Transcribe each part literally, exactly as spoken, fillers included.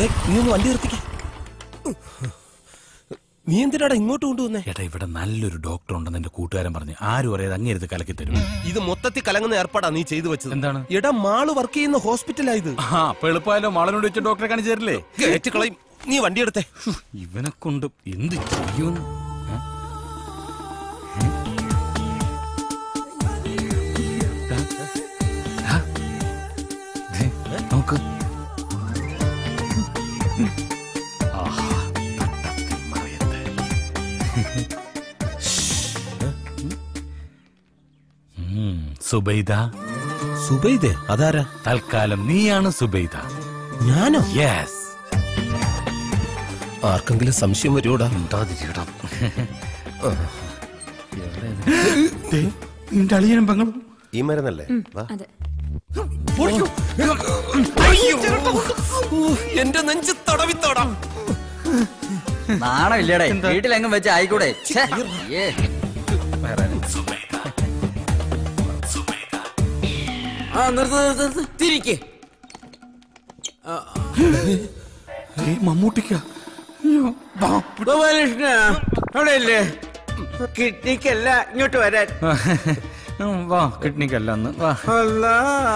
നീ ഒന്ന് വണ്ടി നിർത്തിക്ക. നീ എന്തിനാടാ ഇങ്ങോട്ട് കൊണ്ടുവന്നേ? ഏട്ടാ ഇവിടെ നല്ലൊരു ഡോക്ടർ ഉണ്ടെന്ന് എന്റെ കൂട്ടുകാരൻ പറഞ്ഞു. ആരും അറിയാതെ അങ്ങേരുത് കലക്കി തരും. ഇത് മൊത്തത്തിൽ കലങ്ങുന്ന ഏർപ്പാടാ നീ ചെയ്തു വെച്ചത്. എന്താണ്? എടാ മാള് വർക്ക് ചെയ്യുന്ന ഹോസ്പിറ്റലാ ഇത്. ആ അപ്പൊ എളുപ്പമായാലോ, മാളിനോട് വെച്ച് ഡോക്ടറെ കാണിച്ചു തരില്ലേ? കേറ്റുകളയും. നീ വണ്ടി എടുത്തേ. ഇവനെ കൊണ്ട് എന്ത് ചെയ്യുന്നു? നോക്ക്. സുബൈദ. സുബൈദേ? അതാരാ? തൽക്കാലം നീയാണ് സുബൈദ. ഞാനോ? യെസ്. ആർക്കെങ്കിലും സംശയം വരുവോടാ? നിന്റെ അളിയനും പെങ്ങളും ഈ മരുന്നല്ലേ? എന്റെ നെഞ്ച് തടവിത്തോടാ. നാണം ഇല്ലടേ, വീട്ടിലെങ്ങും വെച്ച് ആയിക്കൂടെ? തിരിക്ക്. മമ്മൂട്ടിക്ക ഗോപാലകൃഷ്ണ അവിടെ ഇല്ലേ? കിഡ്നിക്കല്ല, ഇങ്ങോട്ട് വരാൻ. വാ, കിഡ്നിക്കല്ല അന്ന് വാ. അല്ലാ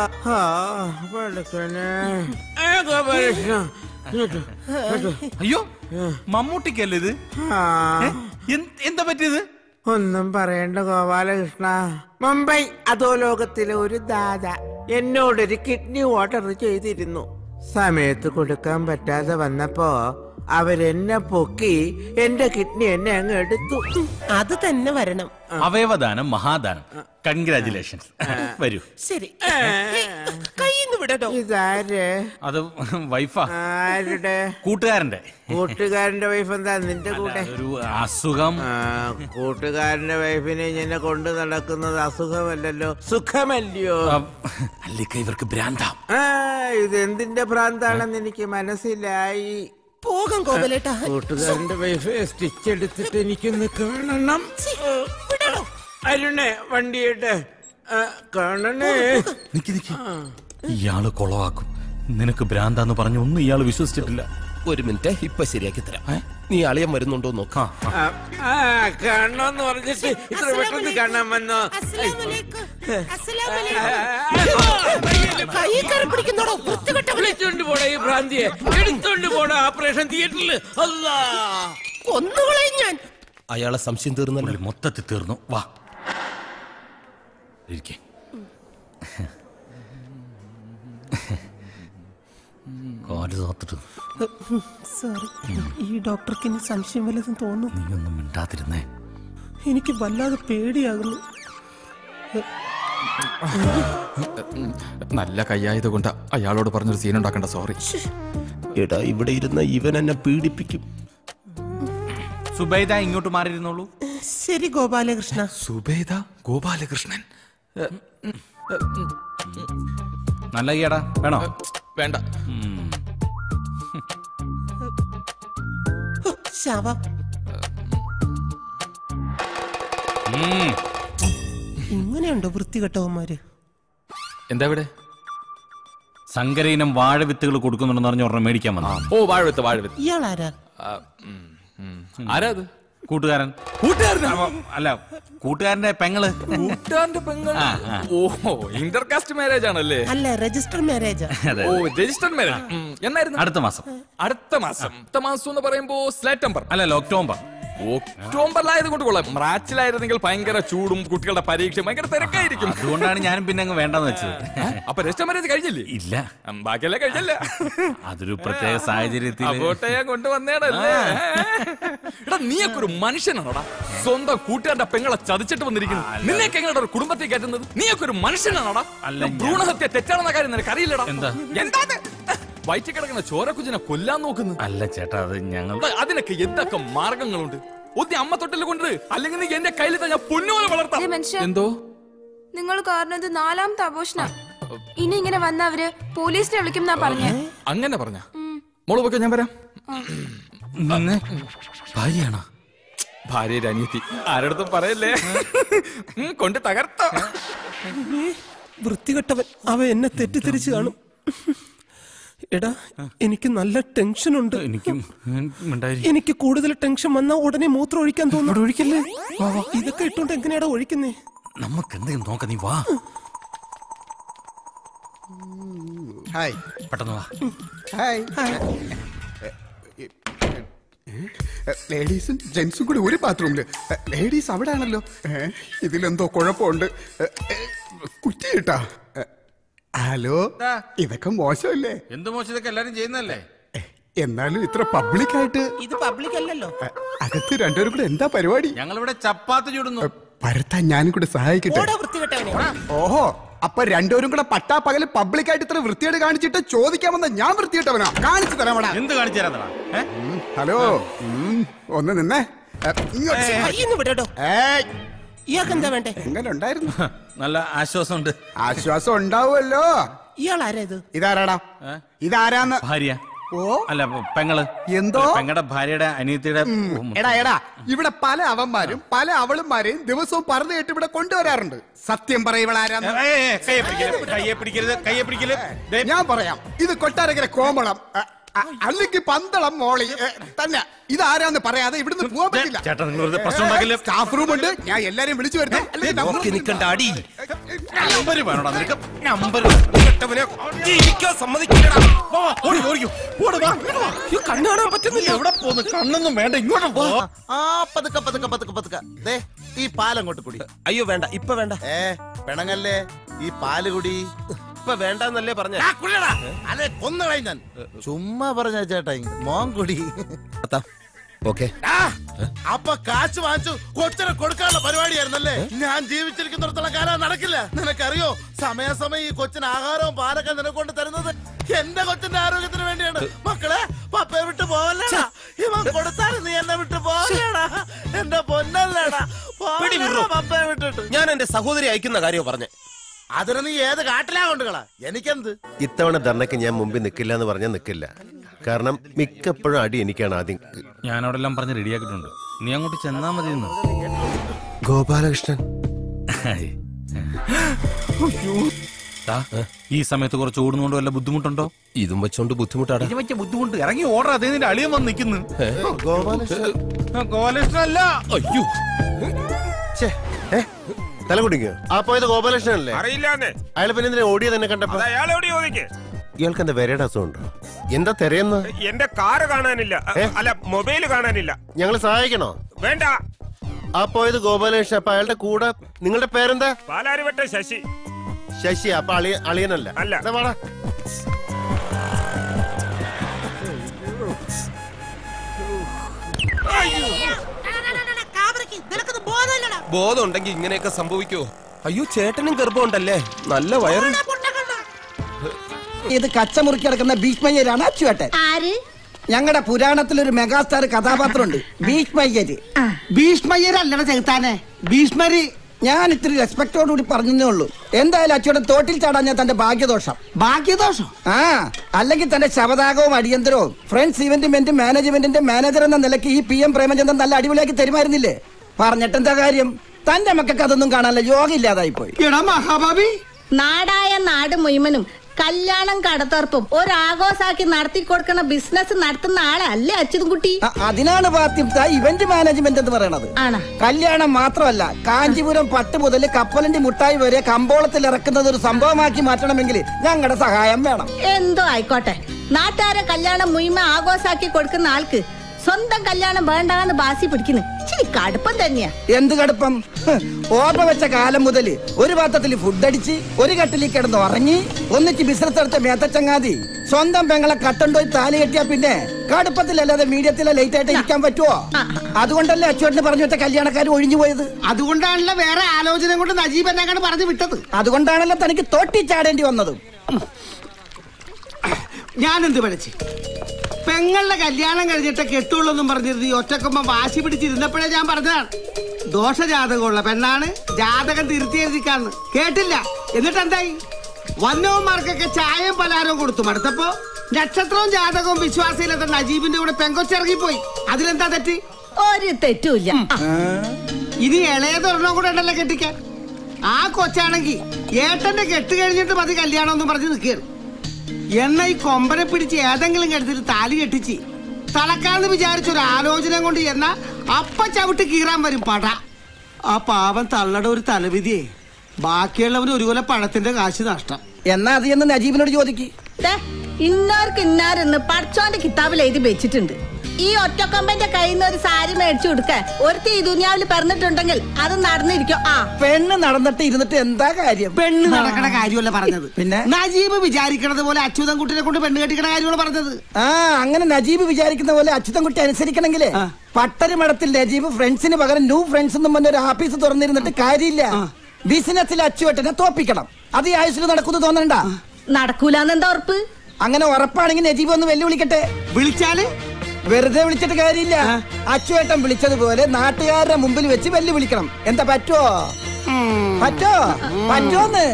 ഗോപാലകൃഷ്ണ അയ്യോ മമ്മൂട്ടിക്കല്ലേ ഇത്? എന്താ പറ്റിയത്? ഒന്നും പറയണ്ട ഗോപാലകൃഷ്ണ. മുംബൈ അധോലോകത്തിലെ ഒരു ദാദ എന്നോടൊരു കിഡ്നി ഓർഡർ ചെയ്തിരുന്നു. സമയത്ത് കൊടുക്കാൻ പറ്റാതെ വന്നപ്പോ അവരെന്നെ പൊക്കി എന്റെ കിഡ്നി എന്നെ അങ്ങ് എടുത്തു. അത് തന്നെ വരണം. അവയവദാനം മഹാദാനം. കൺഗ്രാചുലേഷൻസ്. വരൂ. ശരി. കയ്യിന്ന് വിടട്ടോ. ഇതാര്? അത് വൈഫാ. ആരുടെ? കൂട്ടുകാരന്റെ. കൂട്ടുകാരന്റെ വൈഫ് എന്താ നിന്റെ കൂടെ? ഒരു അസുഖം. കൂട്ടുകാരന്റെ വൈഫിനെ ഇങ്ങനെ കൊണ്ടു നടക്കുന്നത് അസുഖമല്ലല്ലോ, സുഖമല്ലയോ? അല്ലിക്ക ഇവർക്ക് ഭ്രാന്താ. ആ ഇത് എന്തിന്റെ ഭ്രാന്താണെന്ന് എനിക്ക് മനസ്സിലായി. പോകാം കോമലേട്ടാ. കൂട്ടുകാരന്റെ വൈഫ് സ്റ്റിച്ച് എടുത്തിട്ട് എനിക്കൊന്ന് കാണണം. അരുണേ വണ്ടിയിട്ട് കാണണേ. നിക്ക് നിക്ക്. ഇയാള് കൊളവാക്കും. നിനക്ക് ഭ്രാന്താന്ന് പറഞ്ഞു ഒന്നും ഇയാള് വിശ്വസിച്ചിട്ടില്ല. ഒരു മിനിറ്റ്, ഇപ്പൊ ശരിയാക്കി തരാം. നീ അളിയൻ വരുന്നുണ്ടോ നോക്കാം. കാണണോന്ന് പറഞ്ഞിട്ട് ഇത്ര പെട്ടെന്ന് കാണാൻ വന്നോ? വിളിച്ചോണ്ട് പോടാ ഈ ഭ്രാന്തിയെ, എടുത്തോണ്ട് പോടാ ഓപ്പറേഷൻ തിയേറ്ററിൽ. അല്ലാ കൊന്നുകളയും ഞാൻ. അയാളെ സംശയം തീർന്നല്ലോ. മൊത്തത്തിൽ തീർന്നു. വാ ഇരിക്കേ. സോറി, ഈ ഡോക്ടർക്ക് ഇനി സംശയം വല്ലതും തോന്നും. നീ ഒന്നും മിണ്ടാതിരുന്നേ. എനിക്ക് വല്ലാതെ പേടിയാകുന്നു. നല്ല കയ്യായത് കൊണ്ട് അയാളോട് പറഞ്ഞൊരു സീൻ ഉണ്ടാക്കണ്ട. സോറി. എടാ ഇവിടെ ഇരുന്ന ഇവൻ എന്നെ പീഡിപ്പിക്കും. സുബൈദ ഇങ്ങോട്ട് മാറിയിരുന്നോളൂ. ശരി ഗോപാലകൃഷ്ണ. സുബൈദ ഗോപാലകൃഷ്ണൻ. നല്ല ഈടാ വേണോ? വേണ്ട. ശാപം. ഇങ്ങനെയുണ്ടോ വൃത്തികെട്ടവന്മാര്? എന്താ ഇവിടെ? സങ്കരയിനം വാഴവിത്തുകൾ കൊടുക്കുന്നുണ്ടെന്ന് പറഞ്ഞ ഒരെണ്ണം മേടിക്കാൻ വന്നു. ഓ വാഴവിത്ത് വാഴവിത്ത്. ഇയാളാരാ? ആരാ അത്? കൂട്ടുകാരൻ. കൂട്ടുകാരൻ അല്ല, കൂട്ടുകാരന്റെ പെങ്ങള്. കൂട്ടുകാരന്റെ പെങ്ങൾ. ഓഹോ, ഇന്റർകാസ്റ്റ് മാരേജ് ആണല്ലേ? അല്ല, രജിസ്റ്റർ മാരേജ്. ഓ രജിസ്റ്റർ മാരേജ്. എന്നായിരുന്നു? അടുത്ത മാസം. അടുത്ത മാസം. അടുത്ത മാസം എന്ന് പറയുമ്പോ സെപ്റ്റംബർ അല്ലല്ലോ, ഒക്ടോബർ. ഒക്ടോബറിലായത് കൊണ്ട് കൊള്ളാം. മാർച്ചിലായിരുന്നെങ്കിൽ ഭയങ്കര ചൂടും കുട്ടികളുടെ പരീക്ഷ ഭയങ്കര തിരക്കായിരിക്കും. അതുകൊണ്ടാണ് ഞാനും പിന്നെ അങ്ങ് വേണ്ടെന്ന് വെച്ചത്. അപ്പൊ രജിസ്റ്റർ മാരേജ് കഴിഞ്ഞില്ലേ? ഇല്ല, ബാക്കിയല്ലേ കഴിഞ്ഞല്ല. അതൊരു പ്രത്യേക സാഹചര്യത്തിൽ അങ്ങോട്ടേ കൊണ്ടുവന്നേടല്ലേ. എടാ നീയൊക്കെ ഒരു മനുഷ്യനാണോടാ? സ്വന്തം കൂട്ടുകാരുടെ പെങ്ങളെ ചതിച്ചിട്ട് വന്നിരിക്കുന്നു. നിന്നെയൊക്കെ എങ്ങനെ ഒരു കുടുംബത്തിൽ കയറ്റുന്നത്? നീയൊക്കെ ഒരു മനുഷ്യനാണോടാ? ഭ്രൂണഹത്യ തെറ്റാണെന്ന കാര്യം നിനക്ക് അറിയില്ലടാ. എന്താ എന്താ വയറ്റിൽ കിടക്കുന്ന ചോരക്കുഞ്ഞിനെ കൊല്ലാൻ നോക്കുന്നു? അല്ല ചേട്ടാ, അത് ഞങ്ങൾ അതിനൊക്കെ എന്തൊക്കെ മാർഗങ്ങളുണ്ട്. ഒന്നി അമ്മ തൊട്ടിൽ കൊണ്ട്, അല്ലെങ്കിൽ നീ എന്റെ കയ്യിൽ ഞാൻ പൊന്നുപോലെ വളർത്താം. എന്തോ നിങ്ങൾ കാരണം ഇത് നാലാമത്തെ ആഘോഷണം. ഇനി ഇങ്ങനെ വന്ന അവര് പോലീസിനെ വിളിക്കും എന്നാ പറഞ്ഞേ. അങ്ങനെ പറഞ്ഞ മോള് പോക്കെ ഞാൻ വരാം. ഭാര്യയാണോ? ഭാര്യയുടെ അനിയത്തി. ആരടുത്തും പറയല്ലേ. കൊണ്ട് തകർത്തോ. വൃത്തികെട്ടവൻ. അവ എന്നെ തെറ്റിദ്ധരിച്ചു കാണും. എടാ എനിക്ക് നല്ല ടെൻഷൻ ഉണ്ട്. എനിക്കും ഉണ്ടായി. എനിക്ക് കൂടുതൽ ടെൻഷൻ വന്നാ ഉടനെ മൂത്രം ഒഴിക്കാൻ തോന്നുന്നു. ഒഴിക്കല്ലേ? ഇതൊക്കെ ഇട്ടോണ്ട് എങ്ങനെയാടാ ഒഴിക്കുന്നേ? നമുക്ക് എന്തെങ്കിലും നോക്ക, നീ വാ. ഹായ്. പെട്ടെന്ന് വാ. ഹായ്. ലേഡീസും ജെന്റ്സും കൂടി ഒരു ബാത്റൂമില്. ലേഡീസ് അവിടെ ആണല്ലോ. ഇതിലെന്തോ കുഴപ്പമുണ്ട്. കുറ്റി കിട്ടാ. ഹലോ, ഇതൊക്കെ മോശമല്ലേ? എന്ത് മോശം, ഇതൊക്കെ എല്ലാരും ചെയ്യുന്നല്ലേ? എന്നാലും ഇത്ര പബ്ലിക്കായിട്ട്. ഇത് പബ്ലിക് അല്ലല്ലോ. അകത്ത് രണ്ടുപേരും കൂടെ എന്താ പരിപാടി? ഞങ്ങളിവിടെ ചപ്പാത്തി ചൂടുന്നു. പരത്താൻ ഞാനും കൂടെ സഹായിക്കട്ടെ. ഓഹോ, അപ്പൊ രണ്ടുപേരും കൂടെ പട്ടാ പകല് പബ്ലിക്കായിട്ട് ഇത്ര വൃത്തിയോട് കാണിച്ചിട്ട് ചോദിക്കാമെന്ന ഞാൻ വൃത്തിയിട്ടവനാ? കാണിച്ചു തരാമടാ. എന്ത് കാണിച്ചു തരാ? ഹലോ, ഒന്ന് നിന്നേ. ഇയാൾക്കെന്താ വേണ്ടേ? എങ്ങനെ ഉണ്ടായിരുന്നു? നല്ല ആശ്വാസമുണ്ട്. ആശ്വാസം ഉണ്ടാവുമല്ലോ. ഇയാൾ ആരാ ഇത്? ഇതാരാടാ? ഇതാരാന്ന്? ഭാര്യ. ഓ, അല്ല, പെങ്ങള്. എന്തോ? പെങ്ങളുടെ ഭാര്യയുടെ അനിയത്തിയുടെ. എടാ എടാ, ഇവിടെ പല അവന്മാരും പല അവളുമാരെയും ദിവസവും പറഞ്ഞു കേട്ട് ഇവിടെ കൊണ്ടുവരാറുണ്ട്. സത്യം പറയവളാരാന്ന്? കയ്യെ പിടിക്കരുത്, കയ്യെ പിടിക്കരുത്. ഞാൻ പറയാം. ഇത് കൊട്ടാരക്കര കോമളം, അല്ലെങ്കിൽ പന്തളം മോളി തന്നെ. ഇതാരാന്ന് പറയാതെ ഇവിടുന്ന് പോകാൻ പറ്റില്ല. ചേട്ടാ, നിങ്ങൾ പ്രശ്നം ഉണ്ടാക്കില്ല. സ്റ്റാഫ് റൂം ഉണ്ട്, ഞാൻ എല്ലാരെയും വിളിച്ചു വരുന്നത്. കണ്ണാണാൻ പറ്റുന്നില്ല. എവിടെ പോന്ന്? കണ്ണൊന്നും വേണ്ട, ഇങ്ങോട്ട് പോ. ആ പതുക്കെ പതുക്കെ പതുക്കെ പതുക്കെ ദേ ഈ പാലങ്ങോട്ട് കുടി. അയ്യോ വേണ്ട, ഇപ്പൊ വേണ്ട. ഏ പെണങ്ങല്ലേ, ഈ പാല് കുടി. ഇപ്പൊ വേണ്ടെന്നല്ലേ പറഞ്ഞ? അതെ, കൊന്നുകളയും ഞാൻ. ചുമ്മാ പറഞ്ഞ ചേട്ടാ, മോൻ കുടി. ഓക്കെ. അപ്പൊ കാശ് വാങ്ങിച്ചു കൊച്ചിനെ കൊടുക്കാനുള്ള പരിപാടിയായിരുന്നല്ലേ? ഞാൻ ജീവിച്ചിരിക്കുന്നിടത്തോളം കാലം നടക്കില്ല. നിനക്കറിയോ, സമയാസമയം ഈ കൊച്ചിന് ആഹാരവും പാലൊക്കെ നിനക്കൊണ്ട് തരുന്നത് എന്റെ കൊച്ചിന്റെ ആരോഗ്യത്തിന് വേണ്ടിയാണ്. മക്കളെ, പപ്പയെ വിട്ട് പോവല്ലേടാ. ഇവൻ കൊടുത്താലും നീ എന്നെ വിട്ട് പോവല്ലേടാ. എന്റെ പൊന്നല്ലേടാ, പപ്പയെ വിട്ടിട്ട്. ഞാൻ എന്റെ സഹോദരി അയക്കുന്ന കാര്യം പറഞ്ഞേ. അതിന് നീ ഏത് കാട്ടിലാ കൊണ്ടുകളാ? എനിക്കെന്ത്? ഇത്തവണ ധർണയ്ക്ക് ഞാൻ മുമ്പിൽ നിൽക്കില്ല എന്ന് പറഞ്ഞാൽ നിൽക്കില്ല. കാരണം മിക്കപ്പോഴും അടി എനിക്കാണ് ആദ്യം. ഞാനവിടെ എല്ലാം പറഞ്ഞ് റെഡിയാക്കിയിട്ടുണ്ട്. നീ അങ്ങോട്ട് ചെന്നാ മതി. ഗോപാലകൃഷ്ണൻ, ഈ സമയത്ത് കുറച്ച് ഓടുന്നോണ്ട് വല്ല ബുദ്ധിമുട്ടുണ്ടോ? ഇതും വെച്ചോണ്ട് ബുദ്ധിമുട്ടാണ്. ഇത് വെച്ച ബുദ്ധിമുട്ട് ഇറങ്ങി ഓർഡർ. അതേ നിന്റെ അളിയൻ വന്ന് നിൽക്കുന്നു. ഗോപാലകൃഷ്ണൻ അല്ല. അയ്യോ, തല കുടിക്കോ? ആ പോയത് ഗോപാലകൃഷ്ണൻ അല്ലേ? അറിയില്ലാന്നേ. അയാൾ പിന്നെ എന്തിനാ ഓടിയത് എന്നെ കണ്ടപ്പോ? ഇയാൾക്ക് എന്താ വരയുടെ അസുഖമുണ്ടോ? എന്താ തിരയുന്ന? എന്റെ കാറ് കാണാനില്ല, അല്ല മൊബൈല് കാണാനില്ല. ഞങ്ങൾ സഹായിക്കണോ? വേണ്ട. ആ പോയത് ഗോപാലകൃഷ്ണൻ. അപ്പൊ അയാളുടെ കൂടെ നിങ്ങളുടെ പേരെന്താ? പാലാരിവട്ട ശശി. ശശി. അപ്പൊ അളിയ അളിയനല്ല? അല്ല. വാടാ. ബോധം ഉണ്ടെങ്കിൽ ഇങ്ങനെയൊക്കെ സംഭവിക്കോ? അയ്യോ, ചേട്ടനും ഗർഭമുണ്ടല്ലേ? നല്ല വയറ്. ഇത് കച്ചമുറുക്കി കിടക്കുന്ന ഭീഷ്മയ്യരാണ് അച്ചുവേട്ടൻ. ഞങ്ങളുടെ പുരാണത്തിലൊരു മെഗാസ്റ്റാർ കഥാപാത്രമുണ്ട്, ഭീഷ്മയ്യര്. ഭീഷ്മയ്യരല്ലട ചെറുത്താനെ, ഭീഷ്മര്. ഞാൻ ഇത്തിരി റെസ്പെക്ടോട് കൂടി പറഞ്ഞേ ഉള്ളൂ. എന്തായാലും അച്ചുവേട്ടൻ തോട്ടിൽ ചാടാൻ ഞാൻ തന്റെ ഭാഗ്യദോഷം. ഭാഗ്യദോഷം? ആ, അല്ലെങ്കിൽ തന്റെ ശവദാഹവും അടിയന്തരവും ഫ്രണ്ട്സ് ഇവന്റുമെന്റ് മാനേജ്മെന്റിന്റെ മാനേജർ എന്ന നിലയ്ക്ക് ഈ പി എം പ്രേമചന്ദ്രൻ നല്ല അടിപൊളിയാക്കി തരുമായിരുന്നില്ലേ? പറഞ്ഞിട്ടെന്താ കാര്യം? തന്റെ മക്കൾക്ക് അതൊന്നും കാണാനുള്ള യോഗ ഇല്ലാതായി പോയി. എടാ മഹാഭാവി, നാടായ നാട് മുഴുവനും കല്യാണം കടത്തുറപ്പും ഒരാഘോഷാക്കി നടത്തി കൊടുക്കണ ബിസിനസ് നടത്തുന്ന ആളല്ലേ അച്യുതൻകുട്ടി? അതിനാണ് പാർട്ടി ഇവന്റ് മാനേജ്മെന്റ് എന്ന് പറയണത്. കല്യാണം മാത്രമല്ല, കാഞ്ചീപുരം പട്ട് മുതൽ കപ്പലണ്ടി മുട്ടായി വരെ കമ്പോളത്തിൽ ഇറക്കുന്നത് ഒരു സംഭവമാക്കി മാറ്റണമെങ്കിൽ ഞങ്ങളുടെ സഹായം വേണം. എന്തോ ആയിക്കോട്ടെ. നാട്ടുകാരെ കല്യാണം മുഴുവൻ ആഘോഷാക്കി കൊടുക്കുന്ന ആൾക്ക് സ്വന്തം കല്യാണം വേണ്ടാന്ന് ബാസി പിടിക്കുന്നു. ഇച്ചിരി കടുപ്പം തന്നെയാ. എന്ത് കടുപ്പം? ഓർമ്മ വെച്ച കാലം മുതൽ ഒരു പാത്രത്തിൽ ഫുഡ് അടിച്ച് ഒരു കട്ടിലിൽ കിടന്ന് ഉറങ്ങി ഒന്നിച്ച് ബിസിനസ് നടത്ത മേത്തച്ചങ്ങാതി സ്വന്തം പെങ്ങളെ കട്ടണ്ടോയി താലി കെട്ടിയാ പിന്നെ കടുപ്പത്തിലല്ലാതെ മീഡിയത്തിലെ ലേറ്റ് ആയിട്ട് ഇരിക്കാൻ പറ്റുമോ? അതുകൊണ്ടല്ലേ അച്ചുവേട്ടന് പറഞ്ഞു വെച്ച കല്യാണക്കാർ ഒഴിഞ്ഞു പോയത്. അതുകൊണ്ടാണല്ലോ വേറെ ആലോചന കൊണ്ട് നജീബ് എന്നാണ് പറഞ്ഞു വിട്ടത്. അതുകൊണ്ടാണല്ലോ തനിക്ക് തോട്ടി ചാടേണ്ടി വന്നത്. ഞാനെന്ത് പഠിച്ചു? പെങ്ങളുടെ കല്യാണം കഴിഞ്ഞിട്ട് കെട്ടുള്ളൂ എന്നും പറഞ്ഞിരുന്നു. ഈ ഒറ്റക്കൊമ്പ വാശി പിടിച്ചിരുന്നപ്പോഴേ ഞാൻ പറഞ്ഞതാണ്, ദോഷജാതകമുള്ള പെണ്ണാണ്, ജാതകം തിരുത്തി എഴുതിക്കാന്ന്. കേട്ടില്ല. എന്നിട്ട് എന്തായി? വന്നവന്മാർക്കൊക്കെ ചായയും പലഹാരവും കൊടുത്തു. മടുത്തപ്പോ നക്ഷത്രവും ജാതകവും വിശ്വാസയിലെത്ത നജീബിന്റെ കൂടെ പെങ്കൊച്ചിറങ്ങിപ്പോയി. അതിലെന്താ തെറ്റ്? ഒരു തെറ്റുമില്ല. ഇനി ഇളയതൊരെണ്ണം കൂടെ ഉണ്ടല്ലോ കെട്ടിക്കാൻ. ആ കൊച്ചാണെങ്കി ഏട്ടന്റെ കെട്ട് കഴിഞ്ഞിട്ട് മതി കല്യാണം ഒന്നും പറഞ്ഞ് നിൽക്കുകയാണ്. എണ്ണ ഈ കൊമ്പനെ പിടിച്ച് ഏതെങ്കിലും കരുത്തിൽ താലി കെട്ടിച്ച് തളക്കാന്ന് വിചാരിച്ച ഒരു ആലോചന കൊണ്ട് എന്നാ അപ്പ ചവിട്ട് കീറാൻ വരും പട. ആ പാവം തള്ളയുടെ ഒരു തലവിധിയെ ബാക്കിയുള്ളവന് ഒരു കൊല പഴത്തിന്റെ കാശ് നഷ്ടം. എന്നാ അത് എന്ന് നജീബിനോട് ചോദിക്ക്. ഇന്നാർക്ക് ഇന്നാരെന്ന് പഠിച്ചോന്റെ കിതാബിൽ എഴുതി വെച്ചിട്ടുണ്ട്. ഈ ഒറ്റക്കൊമ്പന്റെ കയ്യിൽ നിന്ന് ഒരു സാരി മേടിച്ചു കൊടുക്കാൻ ഒരുത്തി ഈ ദുനിയാവിൽ പറഞ്ഞിട്ടുണ്ടെങ്കിൽ അത് നടന്നിരിക്കും. ആ പെണ്ണ് നടന്നിട്ട് ഇരുന്നിട്ട് എന്താ കാര്യം? പെണ്ണ് നടക്കണ കാര്യമല്ല പറഞ്ഞത്. പിന്നെ നജീബ് വിചാരിക്കണത് പോലെ അച്യുതൻകുട്ടിനെ കൊണ്ട് പെണ്ണ് കെട്ടിക്കണ കാര്യമാണ് പറഞ്ഞത്. ആ അങ്ങനെ നജീബ് വിചാരിക്കുന്ന പോലെ അച്യുതൻകുട്ടി അനുസരിക്കണമെങ്കിലേ പട്ടരി മഠത്തിൽ നജീബ് ഫ്രണ്ട്സിന് പകരം ന്യൂ ഫ്രണ്ട്സ് എന്നും പറഞ്ഞ ഒരു ആഫീസ് തുറന്നിരുന്നിട്ട് കാര്യമില്ല. ബിസിനസ്സിൽ അച്ചുവെട്ടനെ തോപ്പിക്കണം. അത് ഈ ആയുസിൽ നടക്കുന്നു തോന്നണ്ട. നടക്കൂലെന്ന് എന്താ ഉറപ്പ്? അങ്ങനെ ഉറപ്പാണെങ്കിൽ നജീബ് ഒന്ന് വെല്ലുവിളിക്കട്ടെ. വിളിച്ചാല് വെറുതെ വിളിച്ചിട്ട് കാര്യമില്ല. അച്ചുവേട്ടൻ വിളിച്ചതുപോലെ നാട്ടുകാരുടെ മുമ്പിൽ വെച്ച് വെല്ലുവിളിക്കണം. എന്താ പറ്റുമോ? പറ്റോ പറ്റോന്ന്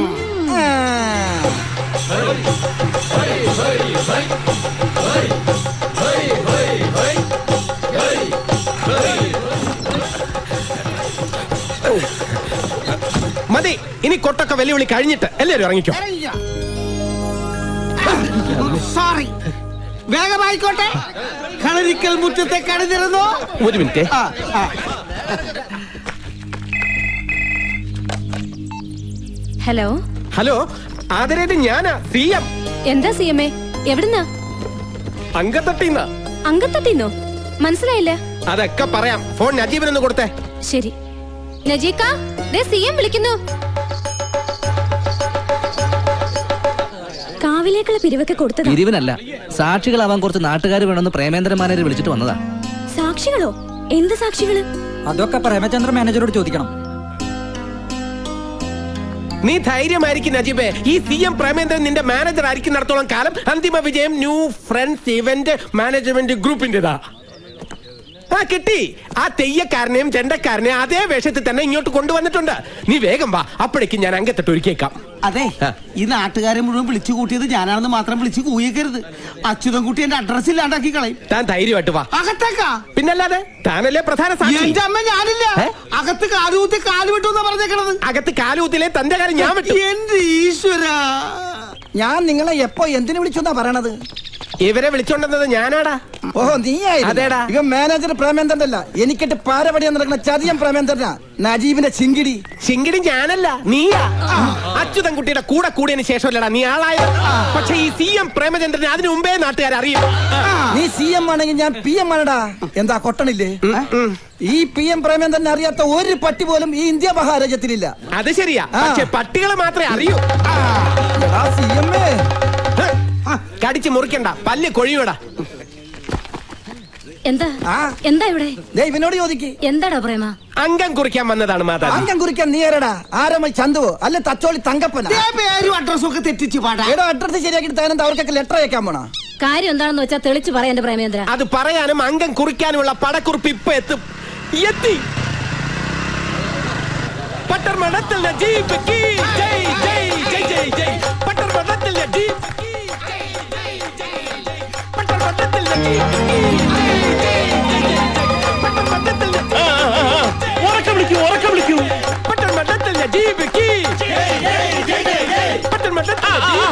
മതി. ഇനി കൊട്ടൊക്കെ വെല്ലുവിളി കഴിഞ്ഞിട്ട് എല്ലാവരും ഇറങ്ങിക്കോ. സോറി. വേഗമായിക്കോട്ടെ. കളരിക്കൽ മുറ്റത്തെ കടന്നിരുന്നോ? ഒരു മിനിറ്റ്. ഹലോ ഹലോ ആദരേത് ഞാനാ സി എം. എന്താ സി എം എ? എവിടുന്നാ? അങ്കത്തട്ടിന്നാ. അങ്കത്തട്ടിന്നോ? മനസ്സിലായില്ല. അതൊക്കെ പറയാം. ഫോൺ നജീബിനൊന്ന് കൊടുത്തേ. ശരി. നജീക്ക, ദേ സി എം വിളിക്കുന്നു. കാവിലേക്കുള്ള പിരിവൊക്കെ കൊടുത്തതാ. പിരിവിനല്ല, സാക്ഷികളാവാൻ കുറച്ച് നാട്ടുകാർ വേണമെന്ന് പ്രേമേന്ദ്ര മാനേജർ വിളിച്ചിട്ട് വന്നതാ. സാക്ഷികളോ? എന്ത് സാക്ഷികള്? അതൊക്കെ പ്രേമചന്ദ്ര മാനേജറോട് ചോദിക്കണം. നീ ധൈര്യമായിരിക്കും നജീബേ. ഈ സി എം പ്രേമേന്ദ്രൻ നിന്റെ മാനേജർ ആയിരിക്കും നടത്തോളം കാലം അന്തിമ വിജയം ന്യൂ ഫ്രണ്ട്സ് ഇവന്റ് മാനേജ്മെന്റ് ഗ്രൂപ്പിന്റെതാ. ആ കിട്ടി. ആ തെയ്യക്കാരനെയും ചെണ്ടക്കാരനെയും അതേ വേഷത്തിൽ തന്നെ ഇങ്ങോട്ട് കൊണ്ടുവന്നിട്ടുണ്ട്. നീ വേഗം വാ, അപ്പോഴേക്കും ഞാൻ അങ്കത്തിട്ട് ഒരുക്കിയേക്കാം. അതെ, ഈ നാട്ടുകാരെ മുഴുവൻ വിളിച്ചു കൂട്ടിയത് ഞാനാണെന്ന് മാത്രം വിളിച്ചു കൂയിക്കരുത്. അച്യുതൻകുട്ടി എന്റെ അഡ്രസ് ഇല്ലാണ്ടാക്കി കളയും. താൻ ധൈര്യമായിട്ട് വാ. അകത്തേക്കാ? പിന്നല്ലാതെ താനല്ലേ പ്രധാന സാക്ഷി. എന്റെ അമ്മ ഞാനില്ല. അകത്ത് കാലുകുത്തി കാല് വിട്ടു എന്നാ പറഞ്ഞേക്കണത്. അകത്ത് കാലുകുത്തിലെ തന്റെ കാര്യം ഞാൻ വിട്ടു. എന്റെ ഈശ്വര, ഞാൻ നിങ്ങളെ എപ്പോ എന്തിനു വിളിച്ചു എന്നാ പറയണത്? ഇവരെ വിളിച്ചോണ്ടെന്നത് ഞാനാടാ. ഓഹോ, നീയായിരുന്നു. അതേടാ. ഇവ മാനേജർ പ്രേമേന്ദ്രൻ അല്ല, എനിക്കിട്ട് പാരപടിയാൻ നടക്കുന്ന ചതിയം പ്രേമേന്ദ്രനാ. നജീബിന്റെ ചിങ്കിടി. ചിങ്കിടി ഞാനല്ല, നീയാ. അച്യുതൻകുട്ടിയുടെ കൂടെ കൂടിയതിന് ശേഷമല്ലടാ നീ ആളായത്. പക്ഷെ ഈ സി എം പ്രേമചന്ദ്രനെ അതിനു മുമ്പേ നാട്ടുകാർ അറിയും. നീ സി എം ആണെങ്കിൽ ഞാൻ പി എം ആണടാ. എന്താ കൊട്ടണില്ലേ? ഈ പി എം പ്രേമേന്ദ്രനെ അറിയാത്ത ഒരു പട്ടി പോലും ഈ ഇന്ത്യ മഹാരാജ്യത്തിലില്ല. അത് ശരിയാ, പക്ഷെ പട്ടികളെ മാത്രമേ അറിയൂ. സി എം കടിച്ചു മുറിക്കണ്ട, പല്ല് കൊഴിയൂടാ. എന്താ എന്താ ഇവിടെ? ഇവനോട് ചോദിക്ക്. എന്താടാ പ്രേമ? അംഗം കുറിക്കാൻ വന്നതാണ് മാതാ. അംഗം കുറിക്കാൻ നീ ആരടാ? ആരമ്മ ചന്തുവോ അല്ലെ തച്ചോളി തങ്കപ്പന? പേരും അഡ്രസ്സും ഒക്കെ തെറ്റിച്ച് പാടാ. എടോ, അഡ്രസ് ശരിയാക്കി താനെന്താ അവർക്കൊക്കെ ലെറ്റർ അയക്കാൻ പോണോ? കാര്യം എന്താണെന്ന് വെച്ചാൽ തെളിച്ചു പറയാൻ എന്റെ പ്രേമേന്ദ്ര. അത് പറയാനും അംഗം കുറിക്കാനുമുള്ള പടക്കുറിപ്പ് ഇപ്പൊ എത്തും. എത്തി. പട്ടർമഠത്തിൽ നജീബ് കീ ജയ് ജയ് ജയ് ജയ് ജയ്. പട്ടർമഠത്തിൽ നജീബ് കീ ജയ് ജയ് ജയ് ജയ്. പട്ടർമഠത്തിൽ നജീബ് കീ ജയ് ജയ് ജയ് ജയ്. പട്ടർമഠത്തിൽ ഉറക്കം വിളിക്കൂ, ഉറക്കം വിളിക്കൂ. പട്ടർമഠത്തിൽ നജീബ് കീ ജയ് ജയ് ജയ് ജയ്. പട്ടർമഠത്തിൽ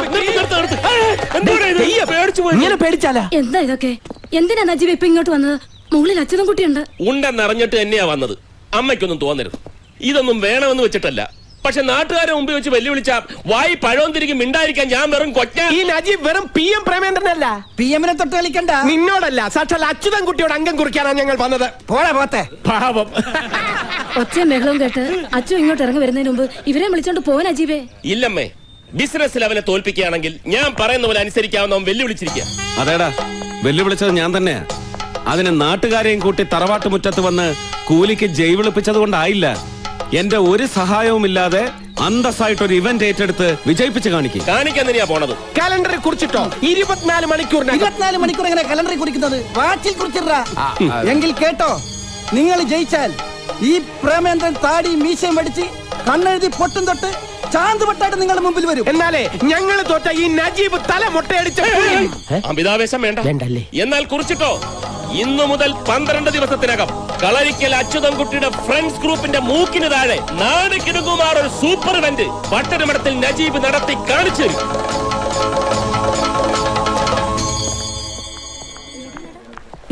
ഇങ്ങനെ പേടിച്ചാലാ? എന്താ ഇതൊക്കെ? എന്തിനാ നജീബ് ഇപ്പൊ ഇങ്ങോട്ട് വന്നത്? മുകളിൽ അച്യുതൻകുട്ടിയുണ്ട്. ഉണ്ടെന്നറിഞ്ഞിട്ട് തന്നെയാ വന്നത്. അമ്മയ്ക്കൊന്നും തോന്നരുത്. ഇതൊന്നും വേണമെന്ന് വെച്ചിട്ടല്ല. പക്ഷെ നാട്ടുകാരെ മുമ്പിൽ വെച്ച് വെല്ലുവിളിച്ച വായി പഴവും തിരികെ മിണ്ടായിരിക്കാൻ ഞാൻ വെറും കൊറ്റ. ഈ നജീബ് വെറും പി എം പ്രേമേന്ദ്രനല്ല. പി എമ്മിനെ തൊട്ട് കളിക്കണ്ട. നിന്നോടല്ല, സാക്ഷാൽ അച്യുതൻകുട്ടിയോട് അംഗം കുറിക്കാനാണ് ഞങ്ങൾ വന്നത്. പോളെ പോത്തെ പാവം. ഒച്ചയും ബഹളവും കേട്ട് അച്ചു ഇങ്ങോട്ട് ഇറങ്ങി വരുന്നതിന് മുമ്പ് ഇവരെ വിളിച്ചോണ്ട് പോവാൻ അജീബേ. ഇല്ലമ്മേ, ബിസിനസ്സിൽ അവനെ തോൽപ്പിക്കുകയാണെങ്കിൽ ഞാൻ പറയുന്ന പോലെ അനുസരിക്കാവുന്ന വെല്ലുവിളിച്ചിരിക്കുക. അതേടാ, വെല്ലുവിളിച്ചത് ഞാൻ തന്നെയാ. അതിന് നാട്ടുകാരെയും കൂട്ടി തറവാട്ട് മുറ്റത്ത് വന്ന് കൂലിക്ക് ജയ് വിളിപ്പിച്ചത് കൊണ്ടായില്ല. എന്റെ ഒരു സഹായവുമില്ലാതെ അന്തസ്സായിട്ടൊരു ഇവന്റ് ഏറ്റെടുത്ത് വിജയിപ്പിച്ച് കാണിക്കും. കാണിക്കാൻ തന്നെയാ പോണത്. കാലണ്ടറിൽ കുറിച്ചിട്ടോ? ഇരുപത്തിനാല് മണിക്കൂർ. ഇരുപത്തിനാല് മണിക്കൂർ എങ്ങനെ കലണ്ടറിൽ കുറിക്കുന്നത്? വാച്ചിൽ കുറിച്ചിട്ടാ. എങ്കിൽ കേട്ടോ, നിങ്ങൾ ജയിച്ചാൽ ഈ പ്രേമേന്ദ്രൻ താടി മീശയും പഠിച്ച് കണ്ണെഴുതി പൊട്ടും തൊട്ട് ചാന്തുപട്ടായിട്ട് നിങ്ങളുടെ മുമ്പിൽ വരും. എന്നാലേ ഞങ്ങൾ തോറ്റ ഈ നജീബ് തല മുട്ടയടിച്ച. അമിതാവേശം വേണ്ട. എന്നാൽ കുറിച്ചിട്ടോ, ഇന്നു മുതൽ പന്ത്രണ്ട് ദിവസത്തിനകം കളരിക്കൽ അച്യുതൻകുട്ടിയുടെ ഫ്രണ്ട്സ് ഗ്രൂപ്പിന്റെ മൂക്കിന് താഴെ നാട് കിടുങ്ങുമാർ ഒരു സൂപ്പർ ഇവന്റ് പട്ടണമഠത്തിൽ നജീബ് നടത്തി കാണിച്ചു തരും.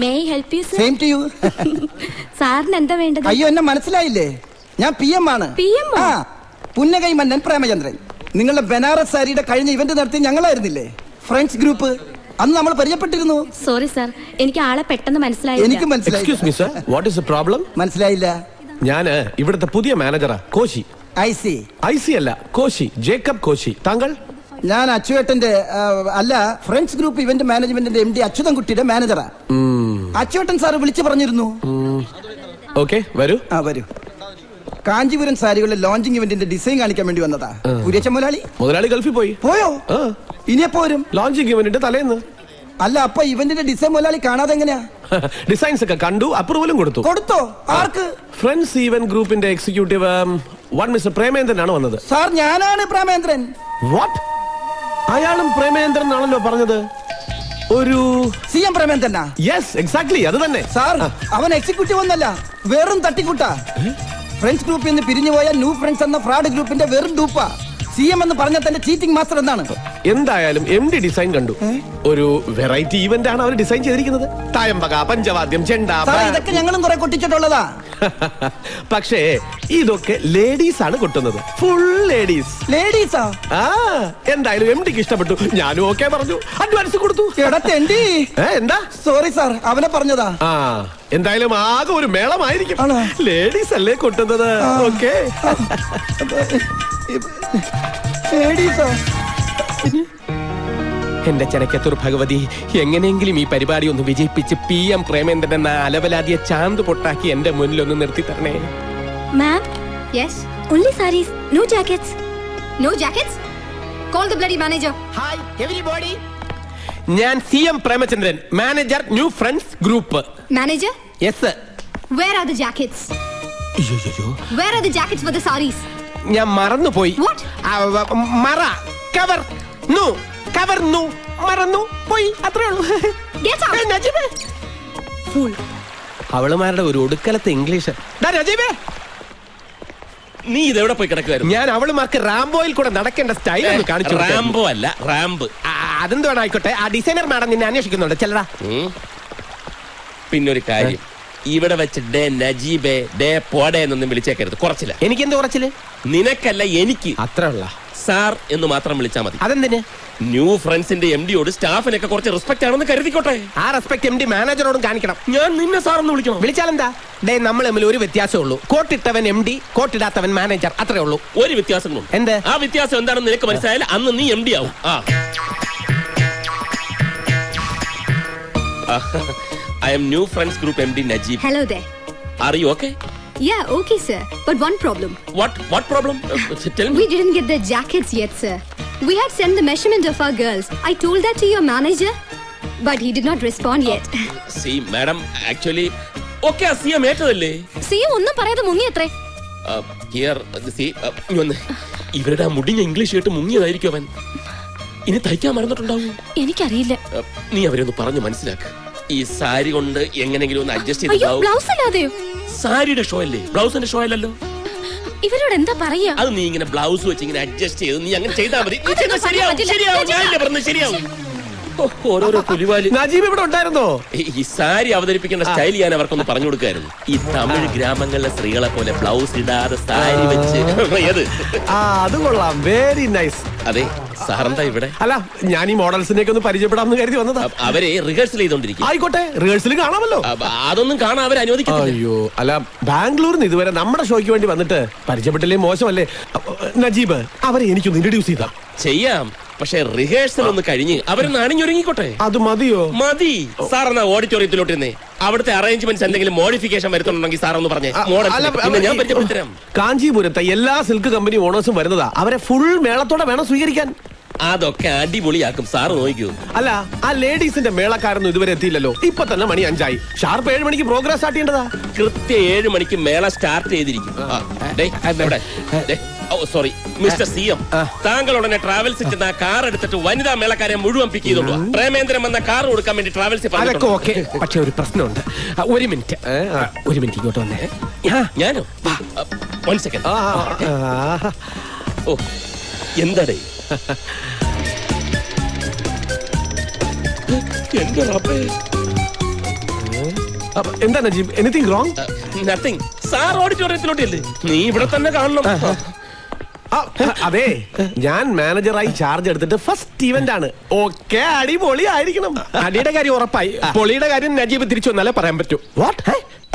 May I help you sir? Same to you. സാറിന് എന്താ വേണ്ടത്? അയ്യോ, എന്നെ മനസ്സിലായില്ലേ? ഞാൻ പി എം ആണ്. P M? ആ, പുന്നകൈ മന്നൻ പ്രേമചന്ദ്രൻ. നിങ്ങളുടെ ബനാറസ് സാരിയുടെ കഴിഞ്ഞ ഇവന്റ് നടത്തി ഞങ്ങളായിരുന്നില്ലേ ഫ്രണ്ട്സ് ഗ്രൂപ്പ്? അന്ന് നമ്മൾ പരിചയപ്പെട്ടിരുന്നു. സോറി സാർ, എനിക്ക് ആളെ പെട്ടെന്ന് മനസ്സിലായി. എനിക്ക് മനസ്സിലായി. Excuse me sir, what is the problem? മനസ്സിലായില്ല. ഞാന് ഇവിടുത്തെ പുതിയ മാനേജറാ, Koshy. I see. I see അല്ല, കോശി, ജേക്കബ് കോശി. താങ്കൾ? ഞാൻ അച്ചുവേട്ടന്റെ അല്ല, ഫ്രണ്ട്സ് ഗ്രൂപ്പ് ഇവന്റ് മാനേജ്മെന്റിന്റെ എം ഡി അച്യുതൻകുട്ടിയുടെ മാനേജറാ. അച്ചുവേട്ടൻ സാറ് വിളിച്ചു പറഞ്ഞിരുന്നു. ഓക്കെ, വരൂ. ആ വരൂ. കാഞ്ചീപുരം സാരികളുടെ ലോഞ്ചിങ് ഇവന്റിന്റെ ഡിസൈൻ കാണിക്കാൻ വേണ്ടി വന്നതാ. കുര്യച്ച മുതലാളി മുതലാളി ഗൾഫിൽ പോയി. പോയോ? ഇനിയെപ്പോ വരും? ലോഞ്ചിങ് ഇവന്റിന്റെ തലേന്ന്. അല്ല, അപ്പൊ ഇവന്റിന്റെ ഡിസൈൻ മുതലാളി കാണാതെ എങ്ങനെയാ? ഡിസൈൻസ് ഒക്കെ കണ്ടു, അപ്രൂവലും കൊടുത്തു. കൊടുത്തോ? ആർക്ക്? ഫ്രണ്ട്സ് ഈവന്റ് ഗ്രൂപ്പിന്റെ എക്സിക്യൂട്ടീവ് വൺ മിസ്റ്റർ പ്രേമേന്ദ്രൻ ആണ് വന്നത്. സാർ, ഞാനാണ് പ്രേമേന്ദ്രൻ. വാട്ട്? അയാളും പ്രേമേന്ദ്രൻ ആണല്ലോ പറഞ്ഞത്. ഒരു സി എം പ്രേമേന്ദ്രനാ? യെസ്, എക്സാക്ട്ലി, അത് തന്നെ. സാർ, അവൻ എക്സിക്യൂട്ടീവ് ഒന്നല്ല, വെറും തട്ടിക്കൂട്ടാ. ഫ്രണ്ട്സ് ഗ്രൂപ്പിൽ നിന്ന് പിരിഞ്ഞുപോയ ന്യൂ ഫ്രണ്ട്സ് എന്ന ഫ്രോഡ് ഗ്രൂപ്പിന്റെ വെറും ഡൂപ്പാ. സി എം എന്ന് പറഞ്ഞ തന്റെ ചീറ്റിംഗ് മാസ്റ്റർ എന്നാണ്. എന്തായാലും എം ഡി ഡിസൈൻ കണ്ടു. ഒരു വെറൈറ്റി ഈവന്റ് ആണ് അവർ ഡിസൈൻ ചെയ്തിരിക്കുന്നത്. തായമ്പക, പഞ്ചവാദ്യം, ചെണ്ട, ഇതൊക്കെ ഞങ്ങളും കുറെ കൊട്ടിച്ചിട്ടുള്ളതാ. പക്ഷേ ഇതൊക്കെ ലേഡീസ് ആണ് കൊട്ടുന്നത്. Full ladies. ലേഡീസാ? ആ, എന്തായാലും എം ഡിക്ക് ഇഷ്ടപ്പെട്ടു. ഞാനും ഓക്കെ പറഞ്ഞു, അഡ്വാൻസ് കൊടുത്തു. എടത്തെണ്ടി. എന്താ? സോറി സാർ, അവനെ പറഞ്ഞതാ. ആ, എന്തായാലും ആകെ ഒരു മേളമായിരിക്കും. ലേഡീസ് അല്ലേ കൊട്ടുന്നത്. ഓക്കെ. എന്റെ ചെനക്കത്തൂർ ഭഗവതി, എങ്ങനെയെങ്കിലും ഈ പരിപാടി ഒന്ന് വിജയിപ്പിച്ച് പി എം പ്രേമേന്ദ്രൻ എന്ന അലവലാതിയെ ചാന്ത് പൊട്ടാക്കി എന്റെ മുന്നിൽ ഒന്ന് നിർത്തി തരണേ. Ma'am, yes, only sarees, no jackets. No jackets? Call the bloody manager. Hi everybody. ഞാൻ C M Premachandran, manager, new friends group. Manager? Yes sir. Where are the jackets? അയ്യോ, Where are the jackets for the sarees? ഞാൻ മറന്നുപോയി. What? മറ cover നു cover നു മറന്നു പോയി, അത്രേ ഉള്ളൂ. Get out. Fool. അവളുമാരുടെ ഒരു ഒടുക്കലത്തെ ഇംഗ്ലീഷ്. നീ ഇതെവിടെ പോയി കിടക്കുവായിരുന്നു? ഞാൻ അവളുമാർക്ക് റാംബോയിൽ കൂടെ നടക്കേണ്ട സ്റ്റൈൽ ഒന്ന് കാണിച്ചു. റാംബോ അല്ല, റാമ്പ്. അതെന്തോ ആയിക്കോട്ടെ. ആ ഡിസൈനർ മാഡം നിന്നെ അന്വേഷിക്കുന്നുണ്ട്, ചെല്ലടാ. പിന്നൊരു കാര്യം, ഇവിടെ വെച്ച് ഡേ നജീബേ ഡേ പോടേ എന്നൊന്നും വിളിച്ചേക്കരുത്. കുറച്ചില്ല. എനിക്ക് എന്ത് കുറച്ചില്? നിനക്കല്ല, എനിക്ക്. അത്ര ഉള്ള സാർ എന്ന് മാത്രം വിളിച്ചാൽ മതി. അതെന്തിന്? ന്യൂ ഫ്രണ്ട്സിന്റെ എം ഡിയോട് സ്റ്റാഫിനൊക്കെ കുറച്ച് റെസ്പെക്ട് ആണെന്ന് കരുതിക്കോട്ടെ. ആ റെസ്പെക്ട് എം ഡി മാനേജറോടും കാണിക്കണം. ഞാൻ നിന്നെ സാർ എന്ന് വിളിക്കണം. വിളിച്ചാലെന്താ? ഡേ, നമ്മൾ തമ്മിൽ ഒരു വ്യത്യാസമേ ഉള്ളൂ. കോട്ടിട്ടവൻ എം ഡി, കോട്ടിടാത്തവൻ മാനേജർ, അത്രേ ഉള്ളൂ. ഒരു വ്യത്യാസങ്ങളുണ്ട്. എന്ത്? ആ വ്യത്യാസം എന്താണെന്ന് നിനക്ക് മനസ്സിലായാലും അന്ന് നീ എം ഡി ആവും. ആ I am new friends group M D Najib. Hello there. Are you okay? Yeah, okay, sir. But one problem. What? What problem? Uh, tell me. We didn't get the jackets yet, sir. We had sent the measurement of our girls. I told that to your manager, but he did not respond yet. See, madam, actually, okay, see, I'm ഏറ്റതല്ലേ? See, ഒന്നും പറയാതെ മുങ്ങിയത്രേ. Here, see, ഇവരുടെ ആ മുടിഞ്ഞ English കേട്ട് മുങ്ങിയതായിരിക്കും അവൻ. ഇനി തയ്ക്കാൻ മറന്നിട്ടുണ്ടാവും. എനിക്കറിയില്ല. നീ അവരെ ഒന്ന് പറഞ്ഞു മനസ്സിലാക്ക്. ഈ സാരി കൊണ്ട് എങ്ങനെങ്കിലും ഒന്ന് അഡ്ജസ്റ്റ് അയ്യോ, ബ്ലൗസ് അല്ലാതെയോ? സാരിയുടെ ഷോ അല്ലേ, ബ്ലൗസിന്റെ ഷോ അല്ലല്ലോ. ഇവരോട് എന്താ പറയാ? അത് നീ ഇങ്ങനെ ബ്ലൗസ് വെച്ച് ഇങ്ങനെ അഡ്ജസ്റ്റ് ചെയ്ത് നീ അങ്ങനെ ചെയ്താൽ മതി. ശരിയാവും, ശരിയാവും, ഞാനില്ലേ പറഞ്ഞു, ശരിയാവും. ഓരോരോ പുലിവാലി. നജീബ് ഇവിടെ ഉണ്ടായിരുന്നോ? ഈ സാരി അവതരിപ്പിക്കേണ്ട സ്റ്റൈൽ ഞാൻ അവർക്കൊന്ന് പറഞ്ഞു കൊടുക്കായിരുന്നു. ഈ തമിഴ് ഗ്രാമങ്ങളിലെ സ്ത്രീകളെ പോലെ ബ്ലൗസ് ഇടാതെ സാരി വെച്ച് ഏത്? ആ, അത് കൊള്ളാം, വെരി നൈസ്. അതെ, സാറെന്താ ഇവിടെ? അല്ല, ഞാൻ ഈ മോഡൽസിനെയൊക്കെ ഒന്ന് പരിചയപ്പെടാമെന്ന് കരുതി വന്നതാ. അവരെ റിഹേഴ്സൽ ചെയ്തോണ്ടിരിക്കും. ആയിക്കോട്ടെ, റിഹേഴ്സൽ കാണാമല്ലോ. അതൊന്നും കാണാൻ അവർ അനുവദിക്കില്ല. അയ്യോ, അല്ല, ബാംഗ്ലൂരിൽ നിന്ന് ഇതുവരെ നമ്മുടെ ഷോയ്ക്ക് വേണ്ടി വന്നിട്ട് പരിചയപ്പെട്ടില്ലേ മോശമല്ലേ? നജീബ്, അവരെ എനിക്കൊന്ന് ഇൻട്രൊഡ്യൂസ് ചെയ്താ. ചെയ്യാം, പക്ഷെ റിഹേഴ്സൽ ഒന്ന് കഴിഞ്ഞ് അവരൊന്ന് അണിഞ്ഞൊരുങ്ങിക്കോട്ടെ. അത് മതിയോ? മതി. സാർ എന്നാ ഓഡിറ്റോറിയത്തിലോട്ടിരുന്നേ. അവിടുത്തെ അറേഞ്ച്മെന്റ്സ് എന്തെങ്കിലും മോഡിഫിക്കേഷൻ വരുത്തുന്നുണ്ടെങ്കിൽ സാർ ഒന്ന് പറഞ്ഞേ. ഞാൻ പരിചയപ്പെടുത്തരാം. കാഞ്ചീപുരത്തെ എല്ലാ സിൽക്ക് കമ്പനി ഓണേഴ്സും വരുന്നതാ. അവരെ ഫുൾ മേളത്തോടെ വേണം സ്വീകരിക്കാൻ. അതൊക്കെ അടിപൊളിയാക്കും, സാറ് നോക്കൂ. അല്ല, ആ ലേഡീസിന്റെ മേളക്കാരൊന്നും ഇതുവരെ എത്തിയില്ലല്ലോ. ഇപ്പൊ തന്നെ മണി അഞ്ചായി. ഷാർപ്പ് ഏഴ് മണിക്ക് പ്രോഗ്രാം സ്റ്റാർട്ട് ചെയ്യേണ്ടതാ. കൃത്യം ഏഴ് മണിക്ക് മേള സ്റ്റാർട്ട് ചെയ്തിരിക്കും. സോറി മിസ്റ്റർ സി എം, താങ്കൾ ഉടനെ ട്രാവൽസിൽ ചെന്ന കാർ എടുത്തിട്ട് വനിതാ മേളക്കാരെ മുഴുവൻ പിക്ക് ചെയ്തോളൂ. പ്രേമേന്ദ്രൻ വന്ന കാർ കൊടുക്കാൻ വേണ്ടി ട്രാവൽസിൽ. അതൊക്കെ ഓക്കെ, പക്ഷെ ഒരു പ്രശ്നമുണ്ട്. ഒരു മിനിറ്റ്, ഒരു മിനിറ്റ് ഇങ്ങോട്ട് വന്നേ. ഞാനോ? One second. ഓ, എന്താടേ? എന്റെ റബ്ബേ, എന്താ Najeeb anything wrong? Nothing. Sir ഓഡിറ്റോറിയത്തിലോട്ടില്ലേ? നീ ഇവിടെ തന്നെ കാണണം. അതെ, ഞാൻ മാനേജറായി ചാർജ് എടുത്തിട്ട് ഫസ്റ്റ് ഇവന്റ് ആണ്. ഓക്കെ, അടിപൊളി ആയിരിക്കണം. അടിയുടെ കാര്യം ഉറപ്പായി. പൊളിയുടെ കാര്യം നജീബ് തിരിച്ചു വന്നാലേ പറയാൻ പറ്റൂ. വാട്ട്?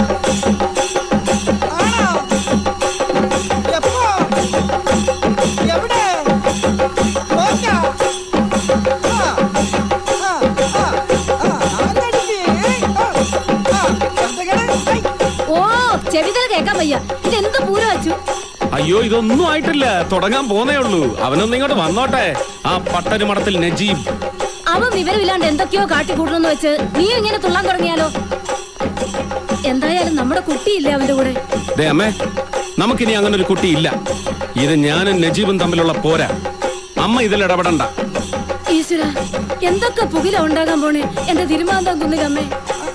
ഓ ചെവികൾ കേക്കാൻ വയ്യ. ഇതെന്ത് പൂരം അച്ചു? അയ്യോ, ഇതൊന്നും ആയിട്ടില്ല, തുടങ്ങാൻ പോന്നേ ഉള്ളൂ. അവനൊന്നും ഇങ്ങോട്ട് വന്നോട്ടെ. ആ പട്ടരു മഠത്തിൽ നജീബ് അവൻ വിവരമില്ലാണ്ട് എന്തൊക്കെയോ കാട്ടിക്കൂട്ടണമെന്ന് വെച്ച് നീ ഇങ്ങനെ തുള്ളാൻ തുടങ്ങിയാലോ? എന്തായാലും നമ്മുടെ കുട്ടിയില്ലേ അവന്റെ കൂടെ? ദേ അമ്മേ, നമുക്കിനി അങ്ങനെ ഒരു കുട്ടിയില്ല. ഇത് ഞാനും നജീബും തമ്മിലുള്ള പോരാ. അമ്മ ഇതിൽ ഇടപെടണ്ട. ഈശ്വര, എന്തൊക്കെ പുകില ഉണ്ടാകാൻ പോണേ എന്റെ തിരുമാന്താൻ കുന്നിലമ്മേ.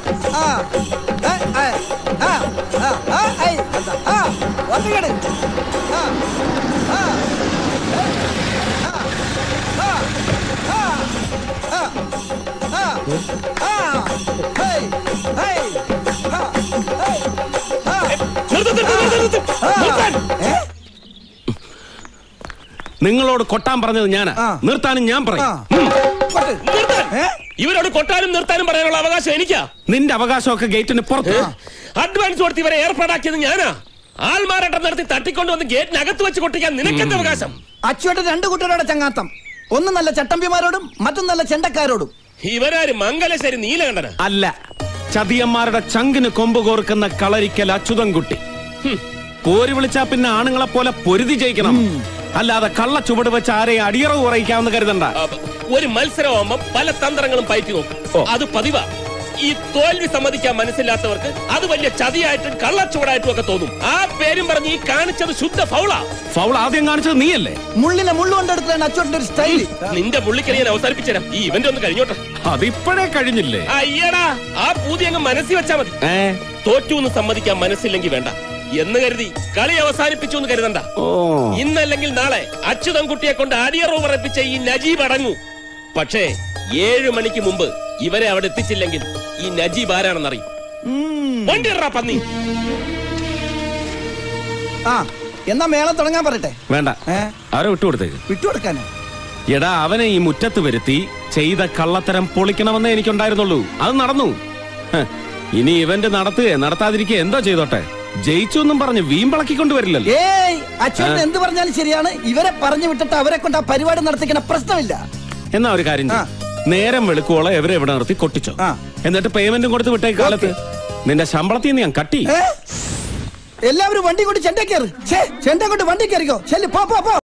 നിങ്ങളോട് കൊട്ടാൻ പറഞ്ഞത് ഞാനാ, നിർത്താനും ഞാൻ പറയും. ഇവരോട് കൊട്ടാനും നിർത്താനും പറയാനുള്ള അവകാശം എനിക്കാ. നിന്റെ അവകാശമൊക്കെ ഗേറ്റിന് പുറത്ത്. അഡ്വാൻസ് കൊടുത്ത് ഇവരെ ഏർപ്പാടാക്കിയത് ഞാനാ. ആൾമാരാട്ടം നടത്തി തട്ടിക്കൊണ്ടുവന്ന് ഗേറ്റിനകത്ത് വെച്ച് കൊട്ടിക്കാൻ നിനക്കെന്ത് അവകാശം? അച്ചുവേട്ടൻ രണ്ടു കുട്ടികളുടെ ചങ്ങാത്തം, ഒന്ന് നല്ല ചട്ടമ്പിമാരോടും മറ്റൊന്ന് നല്ല ചെണ്ടക്കാരോടും. ഇവരാര് മംഗലശ്ശേരി നീലകണ്ഠന? അല്ല, ചതിയന്മാരുടെ ചങ്കിന് കൊമ്പ് കോർക്കുന്ന കളരിക്കൽ അച്യുതൻകുട്ടി. പോരി വിളിച്ചാ പിന്നെ ആണുങ്ങളെ പോലെ പൊരുതി ജയിക്കണം, അല്ലാതെ കള്ള ചുവട് വെച്ച് ആരെയും അടിയറവ് കുറയിക്കാമെന്ന് കരുതണ്ട. ഒരു മത്സരമാകുമ്പോ പല തന്ത്രങ്ങളും പയറ്റി നോക്കും, അത് പതിവാ. ഈ തോൽവി സമ്മതിക്കാൻ മനസ്സില്ലാത്തവർക്ക് അത് വലിയ ചതിയായിട്ടും കള്ളച്ചുവടായിട്ടും ഒക്കെ തോന്നും. ആ പേരും പറഞ്ഞ് ഈ കാണിച്ചത് ശുദ്ധ ഫൗളാ. ഫൗൾ ആദ്യം കാണിച്ചത് നീയല്ലേ? മുള്ളിനെ മുള്ളുകൊണ്ടെടുത്താണ് അച്ചുവേട്ടന്റെ ഒരു സ്റ്റൈൽ. നിന്റെ മുള്ളിക്കറി ഞാൻ അവസാനിപ്പിച്ചുതരാം. ഈ ഇവന്റ് ഒന്ന് കഴിഞ്ഞോട്ടെ. അതിപ്പോഴേ കഴിഞ്ഞില്ലേ? അയ്യടാ, ആ പൂതി അങ്ങ് മനസ്സിൽ വെച്ചാ മതി. തോറ്റു എന്ന് സമ്മതിക്കാൻ മനസ്സില്ലെങ്കിൽ വേണ്ട എന്ന് കരുതി കളി അവസാനിപ്പിച്ചു എന്ന് കരുതണ്ട. ഇന്നല്ലെങ്കിൽ നാളെ അച്യുതൻകുട്ടിയെ കൊണ്ട് അടിയറവ് പറയിപ്പിച്ച ഈ നജീബ് അടങ്ങൂ. പക്ഷേ ഏഴു മണിക്ക് മുമ്പ് ഇവരെ അവിടെ എത്തിച്ചില്ലെങ്കിൽ ഈ നജീബ് ആരാണെന്നറിയും. പന്നി. ആ എന്നാ മേളം തുടങ്ങാൻ പറയട്ടെ. വേണ്ട, അവരെ വിട്ടുകൊടുത്തേക്ക്. വിട്ടുകൊടുക്കാനോ? എടാ, അവനെ ഈ മുറ്റത്ത് വരുത്തി ചെയ്ത കള്ളത്തരം പൊളിക്കണമെന്നേ എനിക്കുണ്ടായിരുന്നുള്ളൂ. അത് നടന്നു. ഇനി ഇവന്റ് നടത്തുകയെ നടത്താതിരിക്കുക എന്തോ ചെയ്തോട്ടെ. ജയിച്ചു എന്നും പറഞ്ഞ് വീമ്പിളക്കിക്കൊണ്ടുവരില്ലല്ലോ. ഏയ്, അച്ഛൻ എന്ത് പറഞ്ഞാലും ശരിയാണ്. ഇവരെ പറഞ്ഞു വിട്ടിട്ട് അവരെ കൊണ്ട് ആ പരിപാടി നടത്തിക്കണ പ്രശ്നമില്ല. എന്നാ ഒരു കാര്യം, നേരം വെളുക്കുവോളം എവരെ ഇവിടെ നിർത്തി കൊട്ടിച്ചോ. എന്നിട്ട് പേയ്മെന്റും കൊടുത്ത് വിട്ടേ. കാലത്ത് നിന്റെ ശമ്പളത്തിൽ നിന്ന് ഞാൻ കട്ടി. എല്ലാവരും വണ്ടി കൊണ്ട് ചെണ്ട കയറി. ചെണ്ട കൊണ്ട് വണ്ടി കയറിക്കോ. ശരി, പോ പോ പോ.